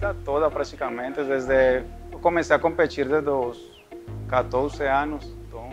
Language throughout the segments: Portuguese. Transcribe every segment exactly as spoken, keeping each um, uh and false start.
vida toda praticamente, desde eu comecei a competir desde os quatorze anos, então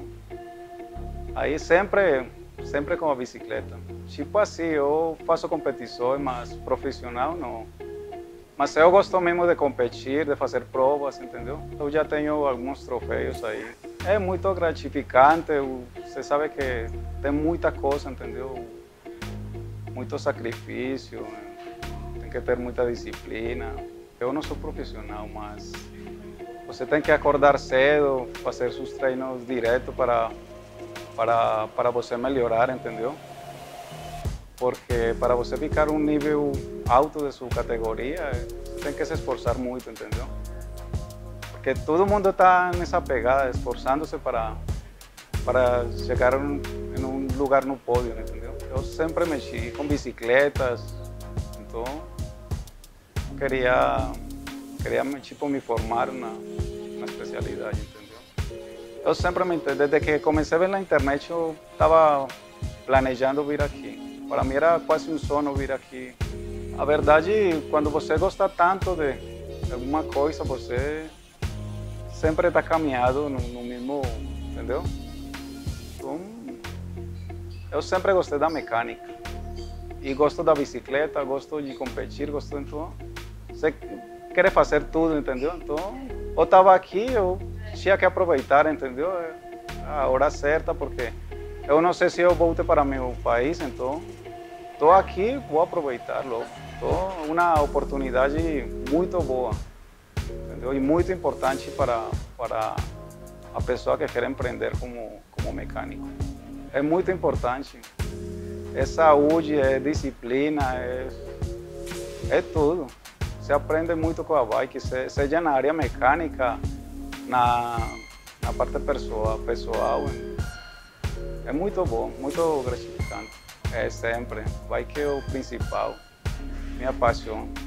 aí sempre, sempre com a bicicleta. Tipo assim, eu faço competições, mas profissional não. Mas eu gosto mesmo de competir, de fazer provas, entendeu? Eu já tenho alguns troféus aí. É muito gratificante, você sabe que tem muita coisa, entendeu? Muito sacrifício, tem que ter muita disciplina. Eu não sou profissional, mas você tem que acordar cedo, fazer seus treinos direto para, para, para você melhorar, entendeu? Porque para você ficar um nível alto de sua categoria, você tem que se esforçar muito, entendeu? Porque todo mundo está nessa pegada, esforçando-se para, para chegar em um lugar no pódio, entendeu? Eu sempre mexi com bicicletas, então queria, queria tipo, me formar na, na especialidade, entendeu? Eu sempre me desde que comecei a ver na internet, eu estava planejando vir aqui. Para mim era quase um sonho vir aqui. A verdade, quando você gosta tanto de alguma coisa, você sempre está caminhando no, no mesmo, entendeu? Então, eu sempre gostei da mecânica. E gosto da bicicleta, gosto de competir, gosto de tudo. Você quer fazer tudo, entendeu? Então, eu estava aqui, eu tinha que aproveitar, entendeu? A hora certa, porque eu não sei se eu volto para meu país, então estou aqui, vou aproveitar logo. Então, uma oportunidade muito boa, entendeu? E muito importante para, para a pessoa que quer empreender como, como mecânico. É muito importante. É saúde, é disciplina, é, é tudo. Você aprende muito com a bike, seja na área mecânica, na, na parte pessoal, pessoal. É muito bom, muito gratificante. É sempre. Bike é o principal, minha paixão.